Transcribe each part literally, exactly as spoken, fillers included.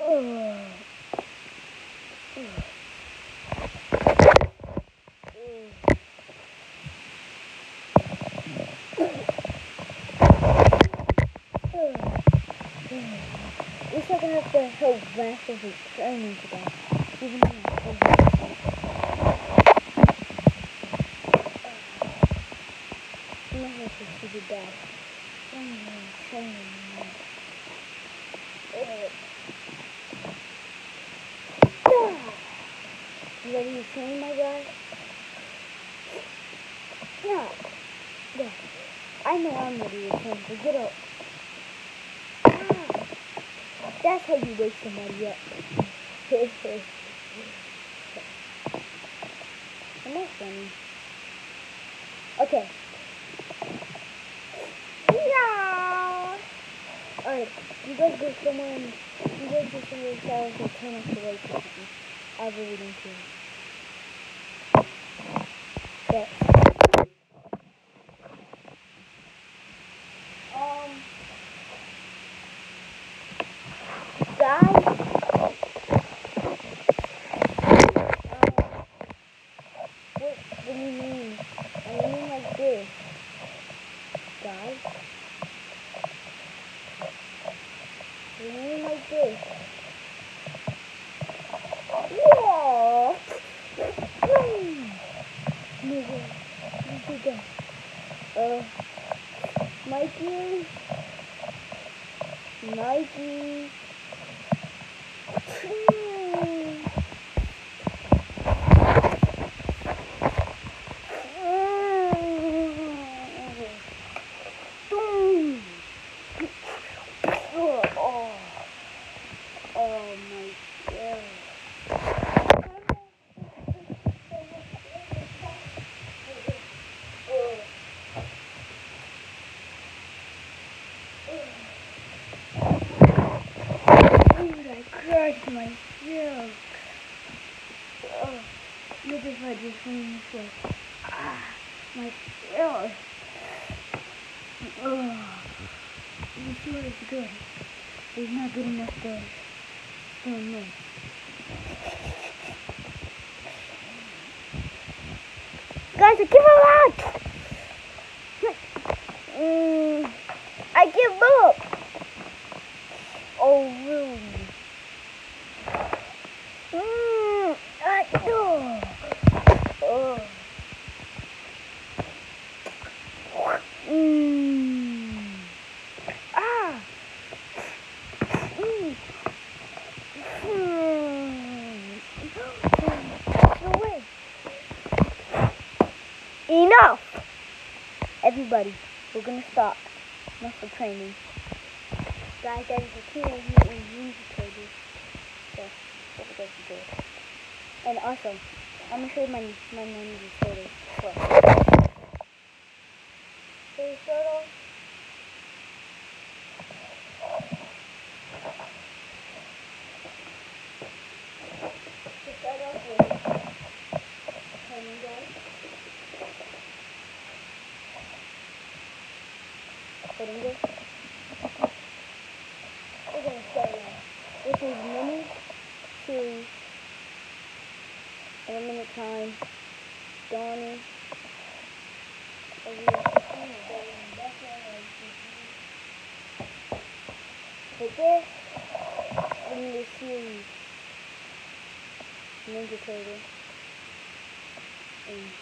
Wish I could have to help massively training today. Even though I'm so bad. I'm not going to stupid dad. I'm going to train him. You ready to train, my guy? Yeah. Yeah. I know I'm ready to train, so get up. Ah. That's how you wake somebody up. I'm not funny. Okay. Yeah. Alright, you guys go somewhere and you guys go somewhere and so turn off the lights or something. I'll be reading to you. Yeah. Um, guys, uh, what, what do you mean? I mean like this, guys. I mean like this. Whoa! Nigga, nigga. Uh, Mikey, Mikey. Crushed myself. Oh, look if I just find this way. Ah, my throat. Oh, I'm sure it's good. It's not good enough to kill me. Guys, I give up! Mm, I give up! Oh, really? Mmm, I know. Oh. Mmm. Ah. Mmm. Mmm. No way. Enough. Everybody, we're gonna stop muscle training. Guys, that is a Teenage Mutant Ninja Turtles. So, hope you guys enjoy it. And also, I'm gonna show you my my Ninja Turtles. Look. So you start off. To start off with Flamingo. Flamingo. We're gonna start off with these mini series. In a minute time. Donnie. But this in the series Ninja Turtle. And,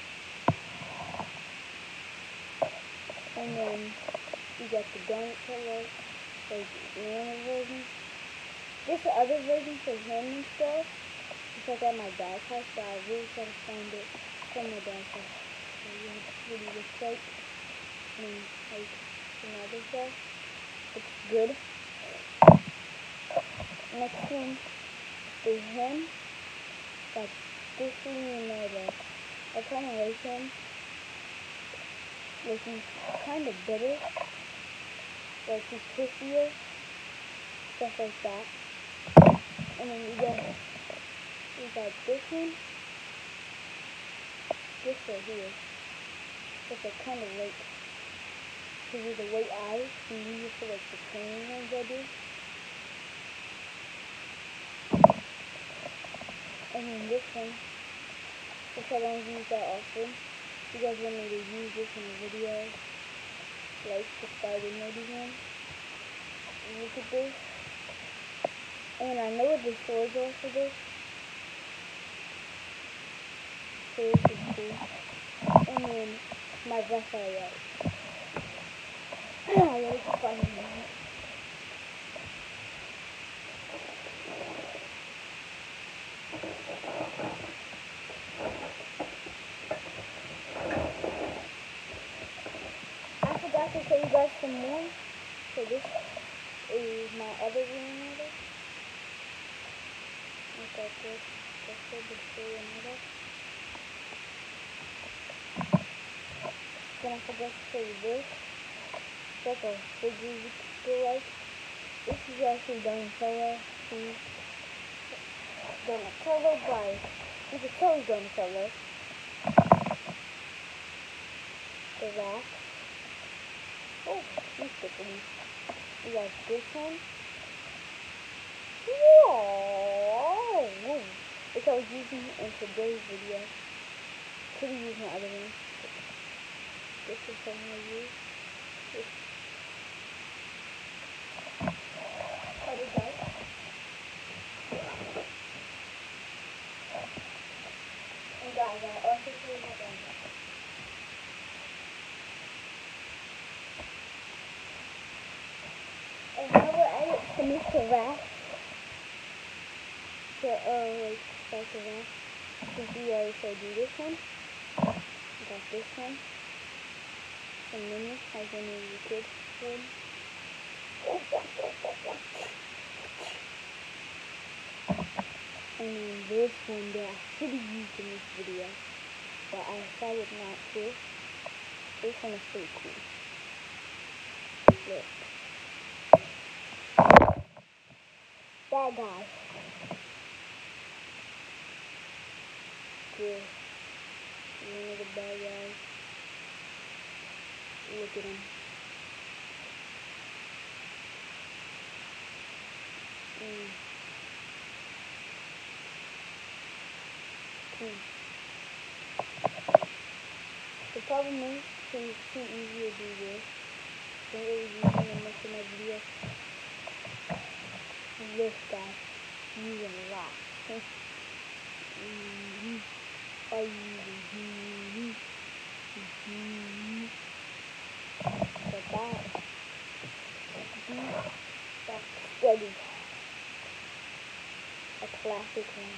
and then you got the Donut Turtle, like the normal version. This the other version for him and stuff. It's like at my dad's house, but I really try to find it from my dad's house. So you have to really look like and like some other stuff. It's good. Next one is him. Like this Leonardo. I kind of like him. Like he's kind of bitter. Like he's pussier. Stuff like that. And then we got we got this one. This right here. It's like kind of like because of the white eyes. We use it for like the training ones I do. And then this one, which I don't use that often. You guys want me to use this in a video, like the spider maybe one. Look at this. And I know what the swords are for this. So this is cool. And then my Raphael. I like to find them. I forgot to tell you guys some more. So this is my other Leonardo. Look at this. That's the big Leonardo. Then I forgot to show you this. It's like a figure you can feel like. This is actually Donatello. See? Donatello by, you can tell he's Donatello. The Wrath. Oh, he's sticking. We got this one. Whoa! Whoa. Which I was using in today's video. Could have used my other one. This is something I use. This. Cut it out. And guys, I also put my gun. And how will I edit to Mister Wrath? To, uh, like, start the Wrath. Since we already showed you this one. I got this one. Some mini, like when you were a kid would. And then this one that I should have used in this video, but I decided not to. This one is pretty cool. Look. That guy. This. One of the bad guys. Look at him. Mm. Cool. The problem is, it's too easy to do this. Don't really use it in most of my videos. This guy, using a lot. mm-hmm. I use mm-hmm. Mm-hmm. But that, that's steady. A classic one.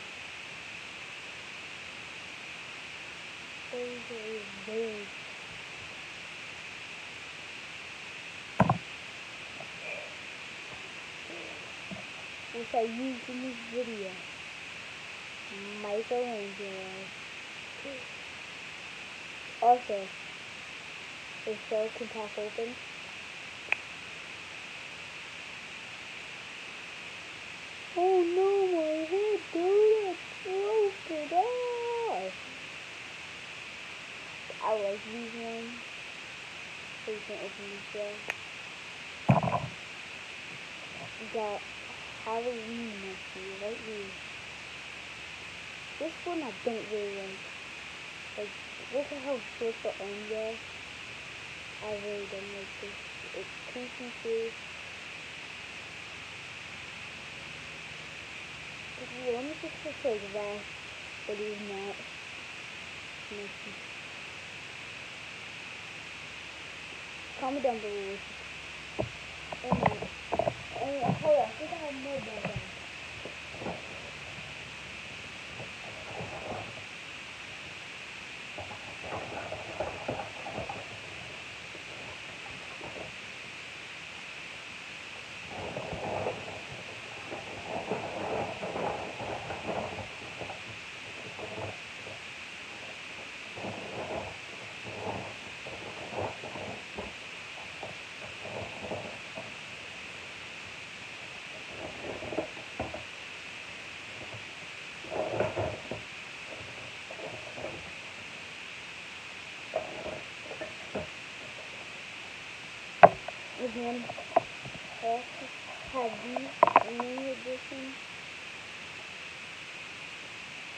Those are very which I used in this video. Michelangelo. Also, the shell can pop open. Oh no, my head, dude, I broke it off. I like these ones. So you can open the shell. You got Halloween monkey right here. This one I don't really like. Like, look at how short the arms are. I really don't like this. It's creepy too. If you want me to just like that, but he's not. Nothing. Comment down below. And, uh, and hold on, I think I have more bad guys. Again, I also have these new edition.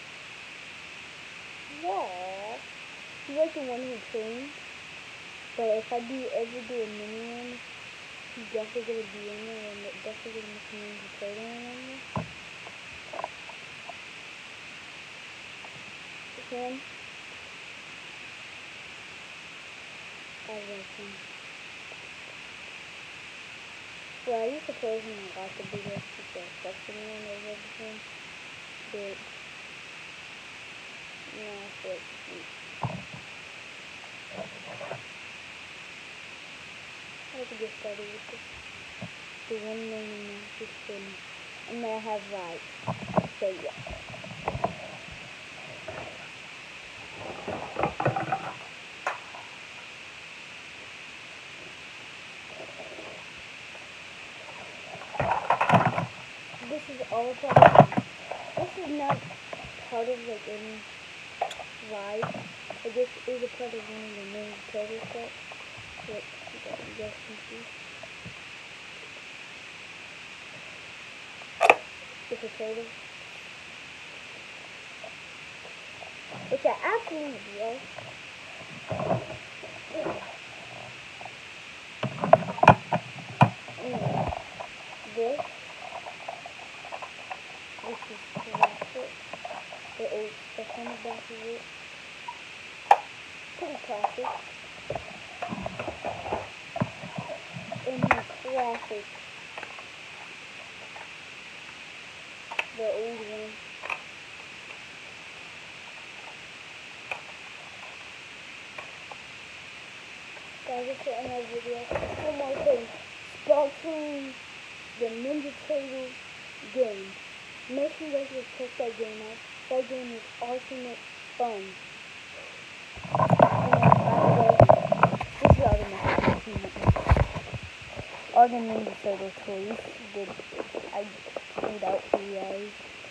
like the one who trains, but if I do ever do a mini one, he's definitely gonna be in there, and it's definitely gonna make me into trading in there. Him. I like him. Well, I used to play him a lot to be the second one of everything, but yeah, I feel like I have to get started with this. The one million matches spin. And then I have like, so yeah. This is all part of, this is not part of like any ride, but this is a part of one of the main turtle sets. Look, you guys can see. It's a turtle. Which I absolutely love. And this, this is classic. The old stuff on the back of it. Pretty classic. And the classic. The old one. Guys, that's the end of the video. One more thing. Sponsoring the Ninja Turtles game. Make sure you guys go check that game out. That game is awesome fun. And by the way, this is all the all the Ninja Turtle toys that I made out for you guys.